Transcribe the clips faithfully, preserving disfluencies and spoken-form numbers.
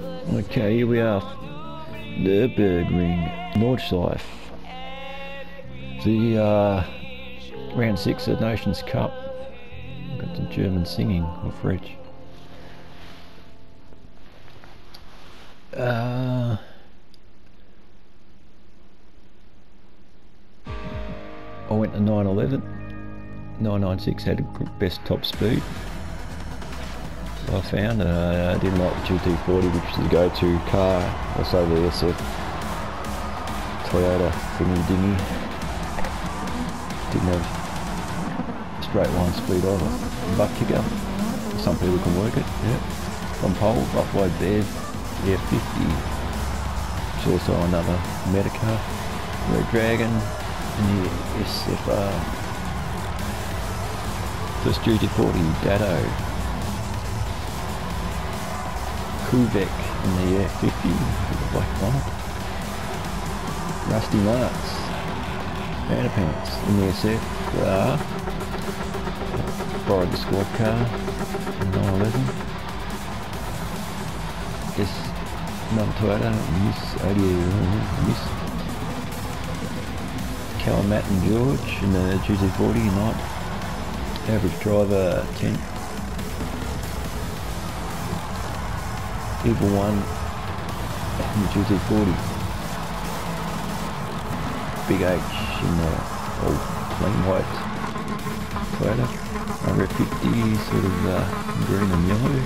Okay, here we are. Nürburgring, Nordschleife. The uh, round six of Nations Cup. Got the German singing or French. Uh, I went to nine eleven. nine ninety-six had the best top speed. I found uh, I didn't like the G T forty, which is the go-to car. Also the S F Toyota thingy dingy. Didn't have straight line speed either. Butt kicker. Some people can work it. Yeah. From pole, Buffalo Bev, F fifty. It's also another Medica, Red Dragon, and the S F R. First G T forty Dado. Kubek in the F fifty with the black bonnet. Rusty Nuts, Pants in the S F. Uh, borrowed the squad car in nine eleven. This another Toyota, Miss eighty, Miss Callum Matt and George in the G T forty night. Average driver ten. Evil one in the G T forty. Big H in the old plain white Toyota. Over fifty, sort of uh, green and yellow.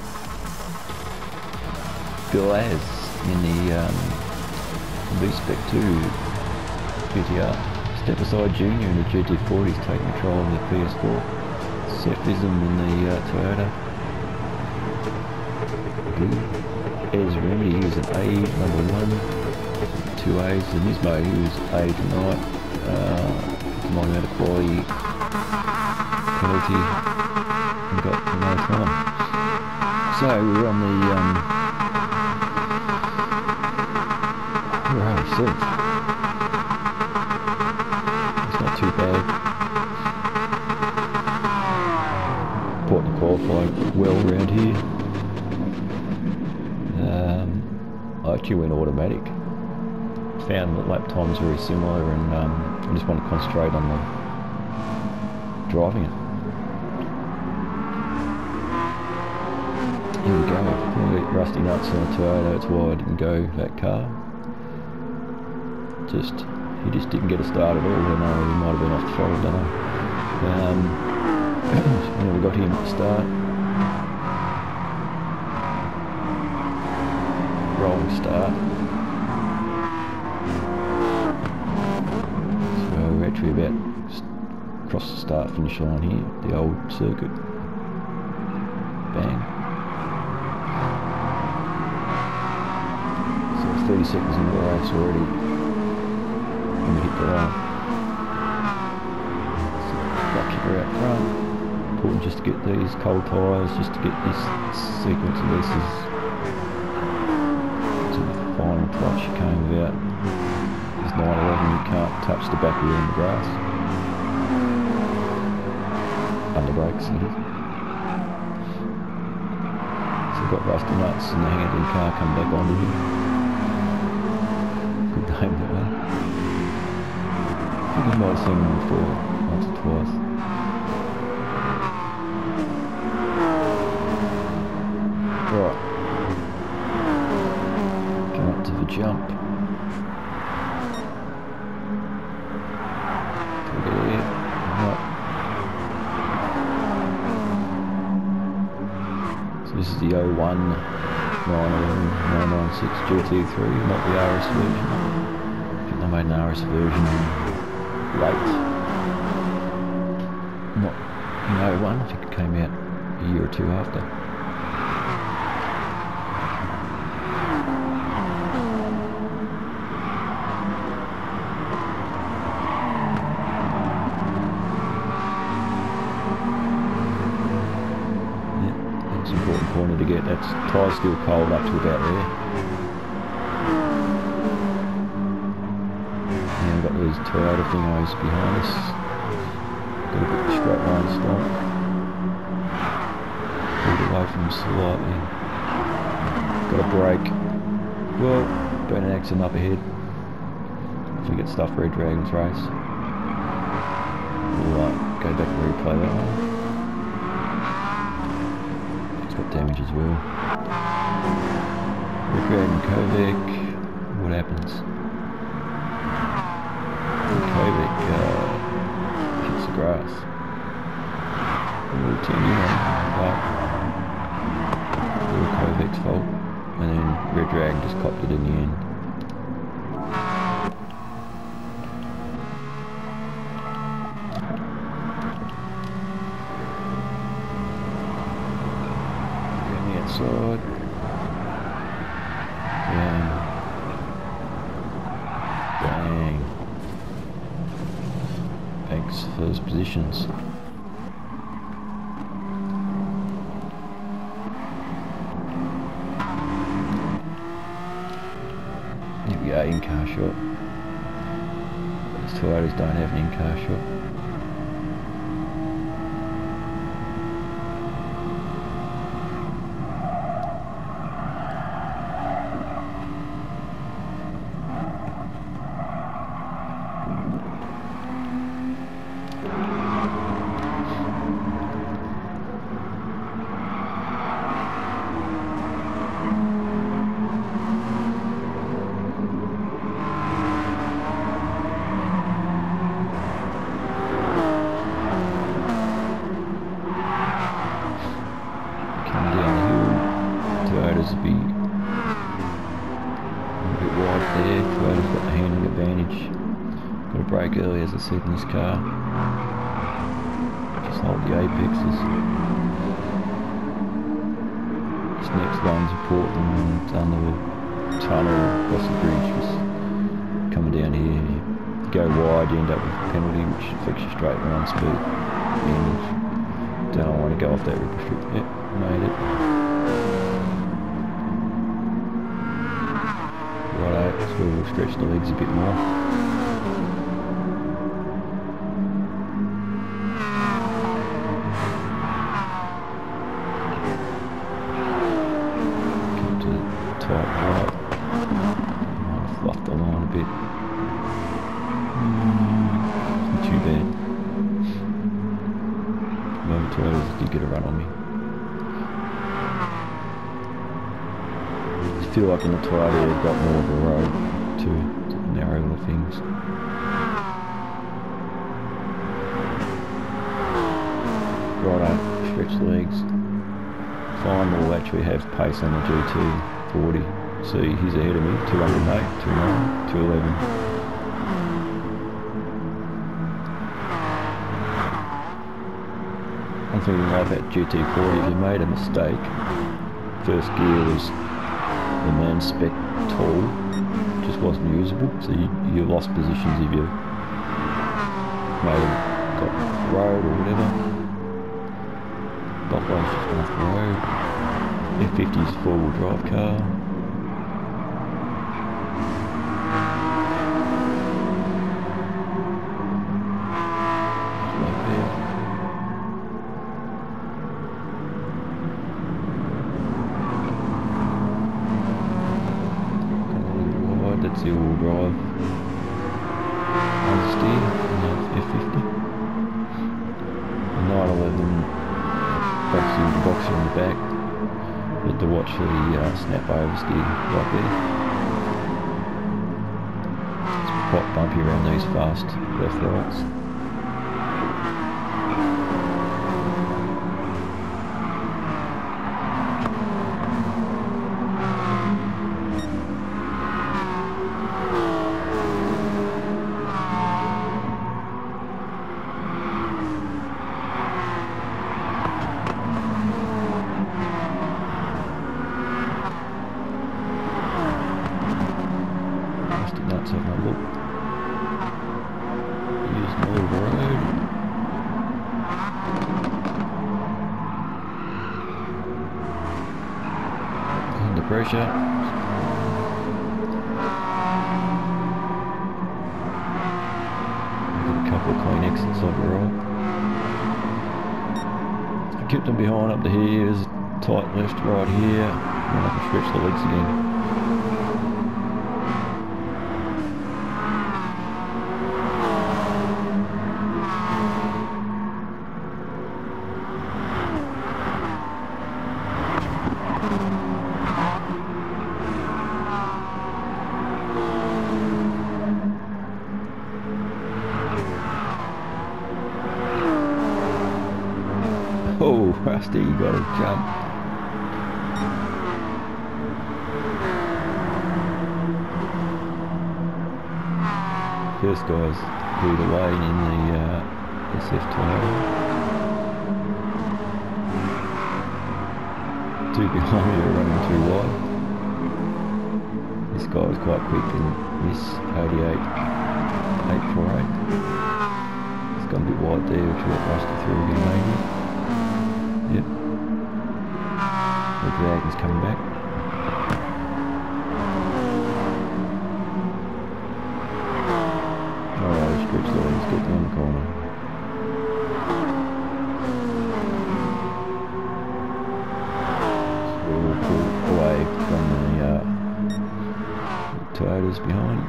Galaz in the um, V-Spec two G T R. Step Aside Junior in the G T forty is taking control of the P S four. Cephism in the uh, Toyota. Ez Remedy, he was an A, number one, two A's, and Nismo, he was A tonight, uh, nine out of quality, penalty, and got no time. So we're on the, um, we're only seventh. It's not too bad. Important to qualify well around here. Um, I actually went automatic. Found that lap times very similar, and um, I just want to concentrate on the driving it. Here we go. Rusty Nuts on a Toyota. It's why I didn't go that car. Just he just didn't get a start at all. I know he might have been off the throttle. Don't know. Um, you know, we got him at the start. Rolling start. So we're actually about across the start finish line here, the old circuit. Bang. So thirty seconds in the race already. And we hit the line. So black kicker out front. Important just to get these cold tyres, just to get this sequence of this is final clutch you came about. This nine eleven, you can't touch the back wheel in the grass. Under brakes, it is. So we've got Rusty Nuts and the handling car come back onto him. Good name that one. I think I might have seen him before, once or twice. Right. Jump. So this is the oh one nine eleven nine ninety-six G T three, not the R S version. I think they made an R S version late. Not in oh one, I think it came out a year or two after. Important corner to get. That's tyre still cold up to about there. And we've got these Toyota thingos behind us. Got a bit straight line stop. Pulled away from slightly. Got a break. Well, been an accident up ahead. If we get stuff Red Dragons race. We'll uh, go back and replay that one. It's got damage as well. Red Dragon Kovac. What happens? Kovac uh, hits the grass. We'll turn in on that. All Kovac's fault. And then Red Dragon just copped it in the end. Down the outside. Dang. Dang. Thanks for those positions. Yeah, in-car shot. These Toyotas don't have an in-car shot. Toyotas will be a bit wide there. Toyota's got the handling advantage. Got to brake early, as I said, in this car. Just hold the apexes. This next one's important under the tunnel across the bridge. Just coming down here. If you go wide, you end up with a penalty, which affects your straight line speed. And don't want to go off that ripper strip. Yep, made it. Righto, so we'll stretch the legs a bit more. Come to the tight right. Might have fluffed the line a bit. Mm, not too bad. Moment Toyotas did get a run on me. I feel like in the Toyota they've got more of a road to, to narrow the things. Righto, stretch the legs. Fine, we'll actually have pace on the G T forty. See, he's ahead of me, two oh eight, two oh nine, two eleven. One thing you know about G T forty, if you made a mistake, first gear was the man spec tall, just wasn't usable, so you, you lost positions if you made it, got off the road or whatever. Dockline's just gone off the road. F fifty's a four-wheel drive car. Like that. That's the all-wheel drive understeer on the F fifty. The nine eleven boxing, boxer in the back. Had to watch the uh, snap oversteer right there. It's quite bumpy around these fast left rights. Let's have a look. Use Mill Road. Under pressure. Get a couple of clean exits over the right. I kept them behind up to here. There's a tight left, right here, and I can stretch the legs again. Oh, Rusty, you got to jump. First guy's cleared away in the uh, S F Toyota. Two behind me are running too wide. This guy's quite quick in this eighty-eight eight forty-eight. It's gone a bit wide there, which will let Rusty through again maybe. Yep. The dragon's coming back. Alright, stretch the legs, get down the corner. So we'll pull away from the, uh, the Toyotas behind.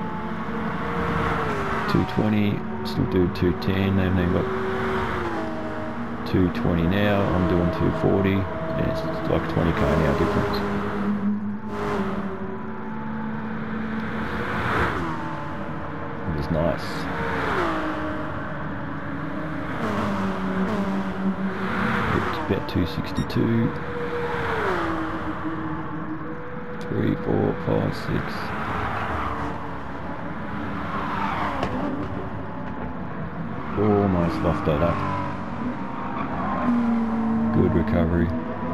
two twenty, still do two ten, and then got two twenty now, I'm doing two forty, and it's like twenty k an hour difference. It was nice. It's about two sixty-two. Three, four, five, six. Almost luffed that up. Good recovery.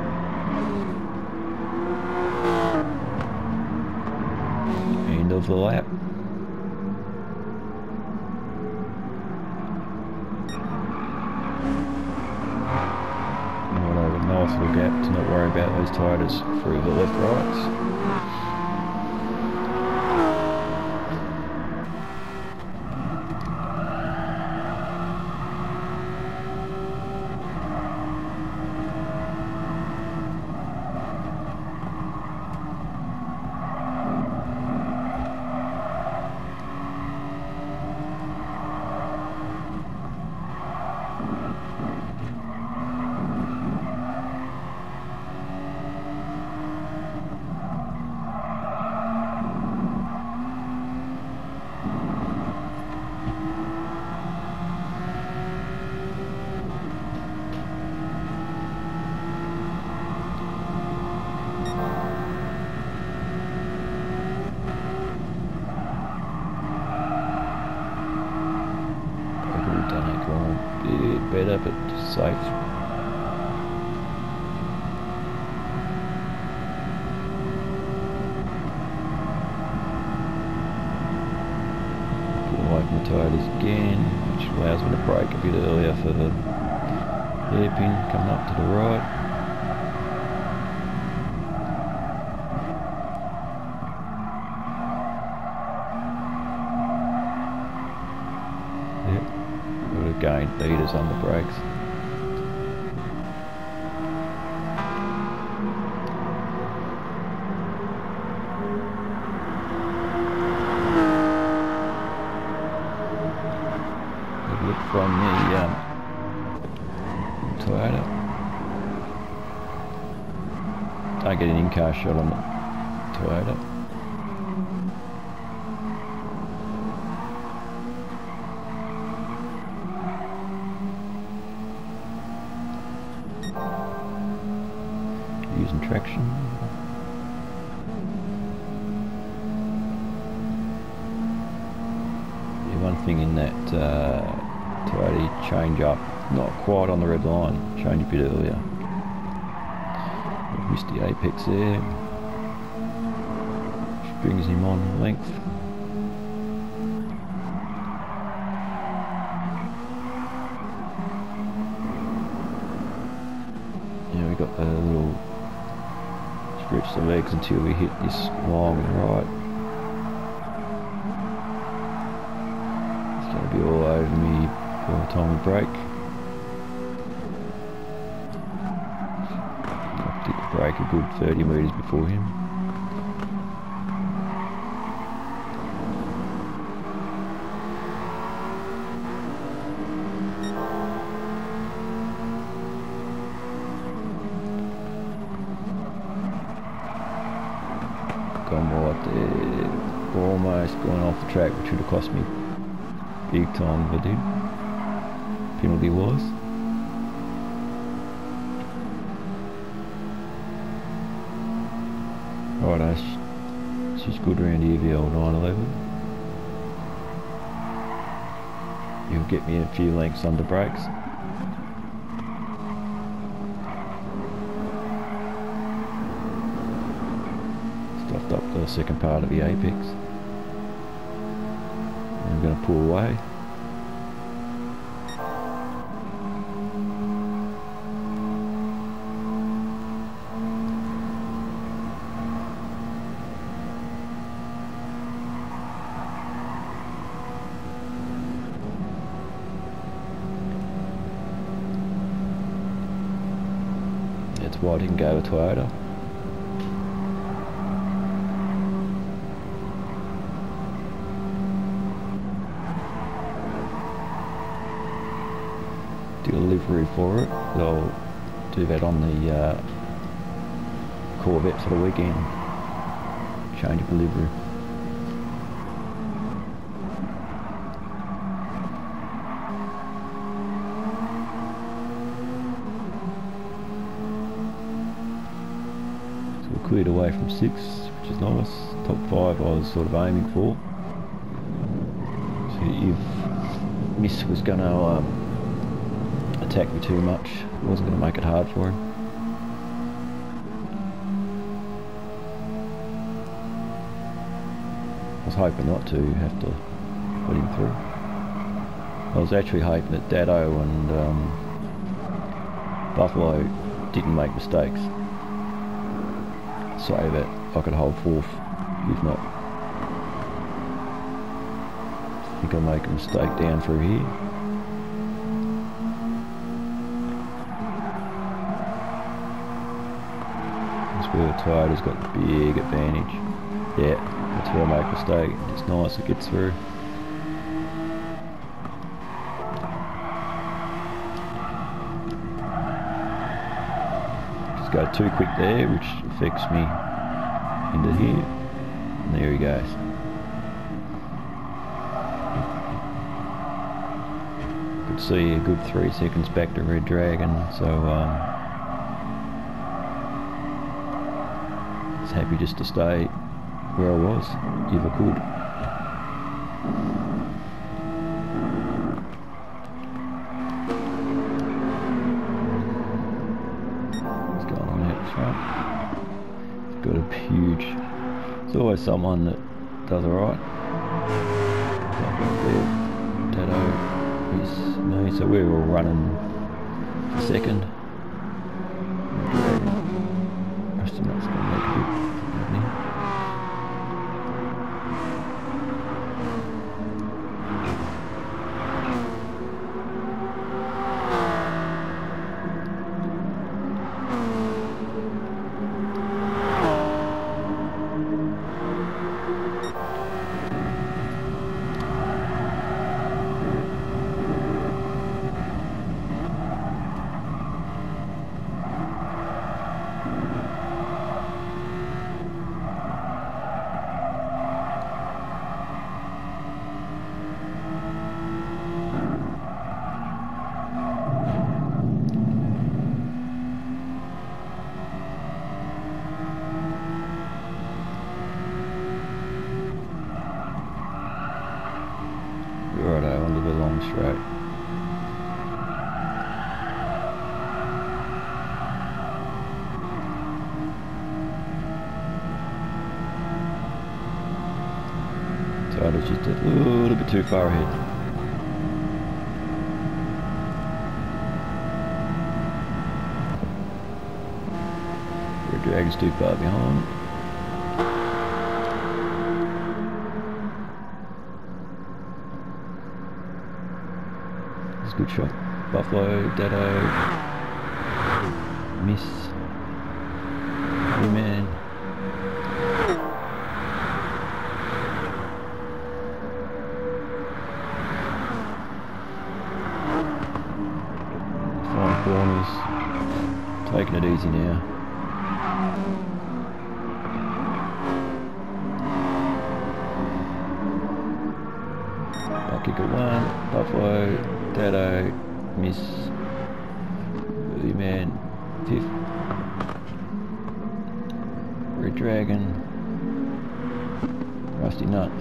End of the lap. Right over, nice little gap to not worry about those tires through the left rights. Better, but safe. Pull away from the tires again, which allows me to brake a bit earlier for the hairpin coming up to the right. Gain beaters on the brakes. Good look from the um, Toyota. Don't get an in-car shot on the Toyota. Using traction. Yeah, one thing in that uh, Toyota, change up, not quite on the red line, change a bit earlier. We've missed the apex there, which brings him on length. Yeah, we got a little stretch the legs until we hit this long right. It's going to be all over me by the time we brake. brake a good thirty metres before him. Gone right there, almost gone off the track, which would have cost me big time if I did, penalty wise. Righto, she's good around here, the old nine eleven. You'll get me a few lengths under brakes. Stuffed up the second part of the apex. I'm going to pull away. That's why I didn't go to Toyota. Do a livery for it. I'll do that on the uh, Corvette for the weekend. Change of livery. So we're cleared away from six, which is nice. Top five I was sort of aiming for. So if Miss was going to um, attack me too much, it wasn't going to make it hard for him. I was hoping not to have to put him through. I was actually hoping that Dado and um, Buffalo didn't make mistakes, so that I could hold fourth. If not, I think I'll make a mistake down through here. Where Toyota's got the big advantage. Yeah, that's where I make a mistake. It's nice, it gets through. Just go too quick there, which affects me into here. And there he goes. Could see a good three seconds back to Red Dragon, so um, happy just to stay where I was, if I could. What's going on out front? Got a huge... There's always someone that does alright. Dado is me, so we're all running for second. That's going to make a bit. Righto, onto the long straight. So I was just a little bit too far ahead. Red Dragon's too far behind. Good shot. Buffalo, Dado, miss. Hey man. Fine corners. Taking it easy now. Back kick at one. Buffalo. Dado. Miss. Hey man. Fifth. Red Dragon. Rusty Nuts.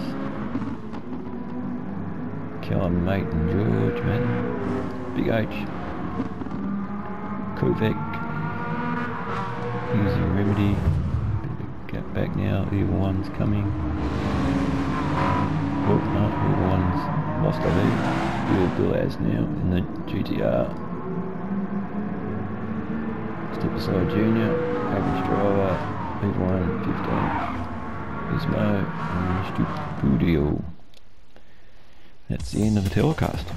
Kellen Mate and George, man. Big H. Kovac. Use your remedy. Get back now. Evil One's coming. Oh, no, Evil One's lost a lead. Bill Billaz now in the G T R. Step aside Junior. Average driver. Evil One, fifteen. Gizmo and Studio. That's the end of the telecast.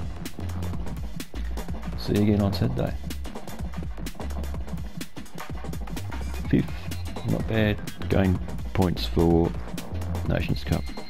See you again on Saturday. Fifth, not bad. Going points for Nations Cup.